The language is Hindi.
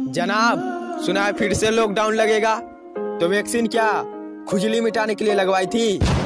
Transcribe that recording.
जनाब, सुना है फिर से लॉकडाउन लगेगा, तो वैक्सीन क्या खुजली मिटाने के लिए लगवाई थी?